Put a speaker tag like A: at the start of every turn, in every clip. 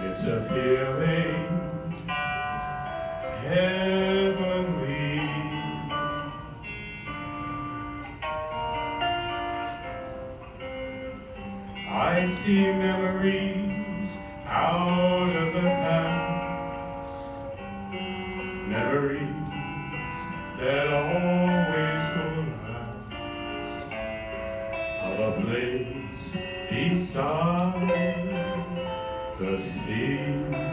A: It's a feeling heavenly. I see memories out of the past, memories that always will last, of a place beside the sea.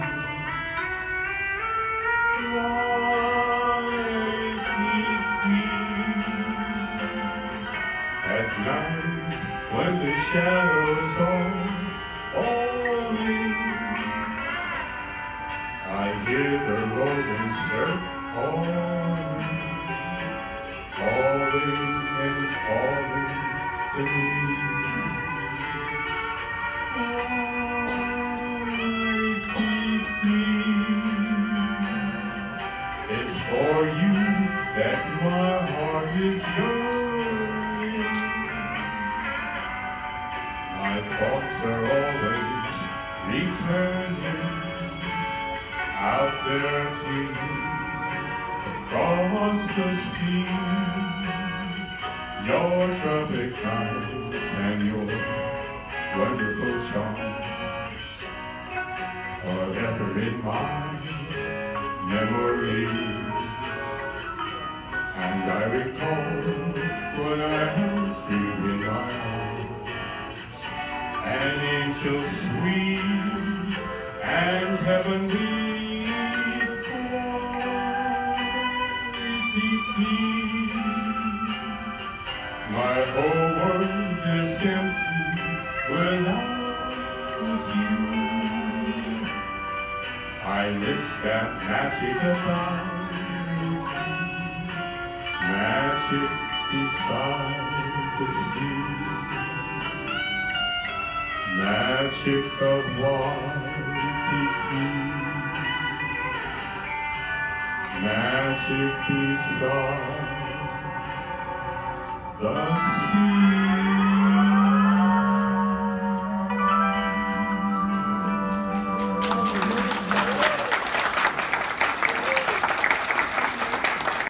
A: At night, when the shadows are falling, I hear the rolling surf calling and calling to me. It's for you that my heart is yearning. My thoughts are always returning out there to you across the sea. Your tropic nights and your wonderful charms are ever in my memory. And I recall when I held you in my arms, an angel sweet and heavenly. My whole world is empty without you. I miss that magic about you, magic beside the sea, magic of Waikiki, magic beside the sea.